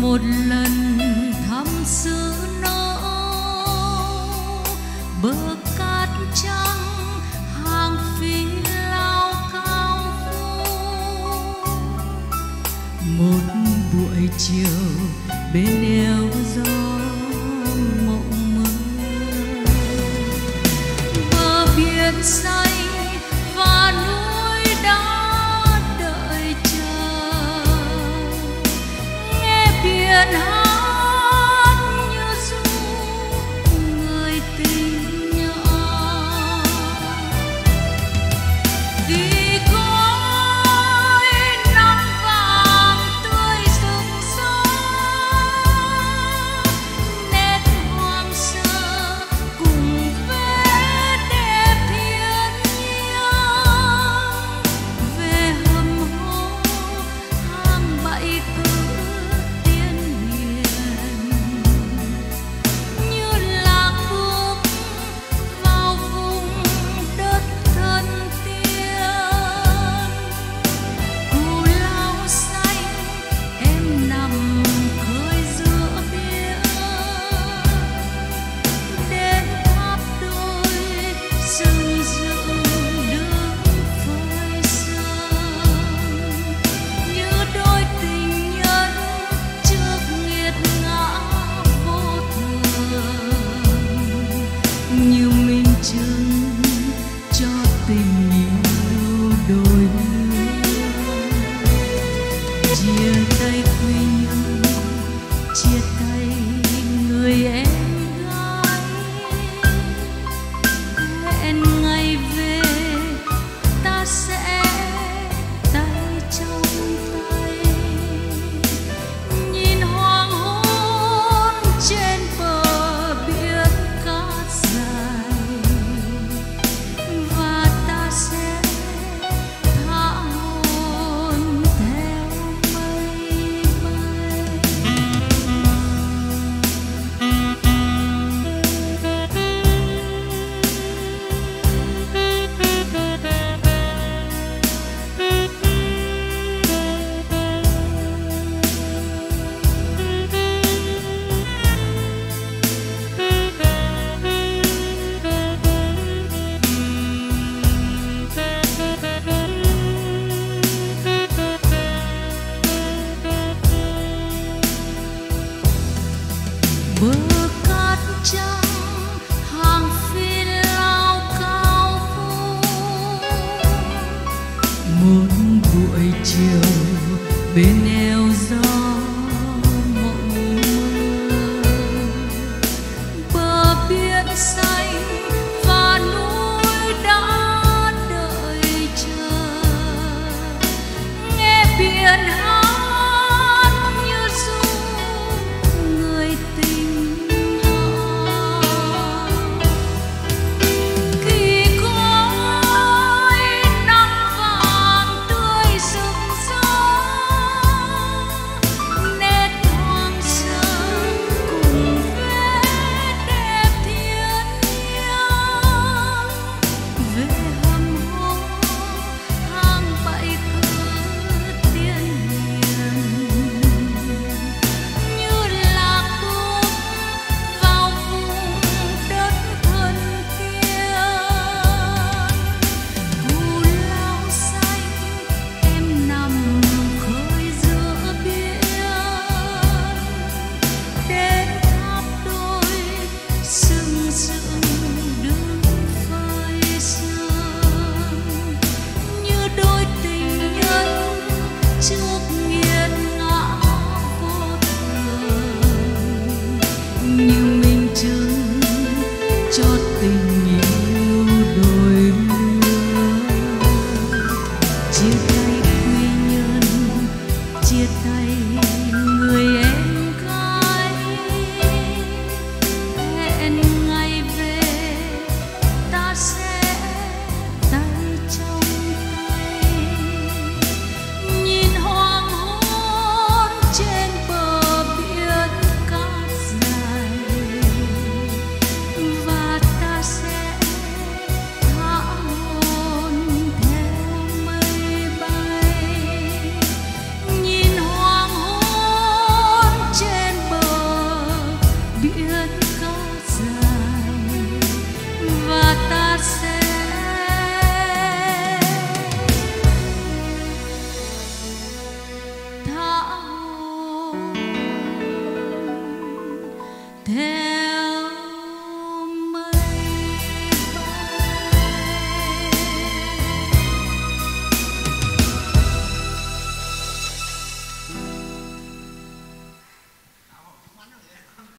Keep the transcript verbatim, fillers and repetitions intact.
một lần thăm xứ nỗ bờ cát trắng hàng phi lao cao phú. Một buổi chiều bên eo gió mộng mơ, bờ biển xanh và núi đá đợi chờ, nghe biển hát như ru người tình nhỏ. Vì có nắng vàng tươi rực rỡ, nét hoang sơ cùng vẽ đẹp thiên nhiên. Về hầm hố hang bẫy cứ tiên hiền, như lạc bước vào vùng đất thân tiên. Cù lao xanh em nằm khơi giữa biển, đến tháp đôi rừng rừng đứng phơi sương, như đôi tình nhân trước nghiệt ngã vô thường, như minh chứng cho tình yêu đôi lứa. Chia tay quê hương, chia tay người em gái, hẹn ngày về ta sẽ tay trong tay, nhìn hoàng hôn trên bờ biển cát dài, và ta sẽ tha hồn theo mây bay. Bờ cát trắng hàng phi lao cao phú, một buổi chiều bên